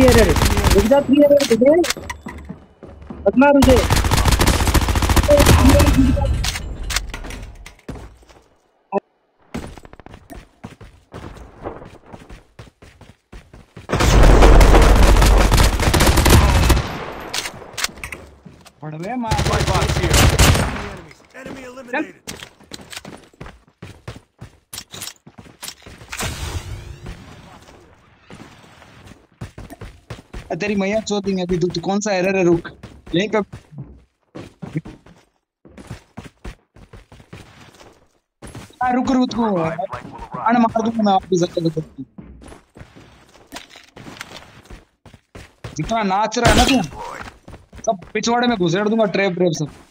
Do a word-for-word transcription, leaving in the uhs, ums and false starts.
Error रुक जा three error तुझे बदला तुझे पड़ रहे मां box here. Enemy eliminated. तेरी मैया चोदेंगे अभी। तू तू कौन सा एरर है? रुक यहीं पे हाँ रुक रुक तू अन मार दूंगा मैं वापस आके तो जितना नाच रहा है ना तू सब पिछवाड़े में घुसेड़ दूंगा ट्रैप ट्रैप सब।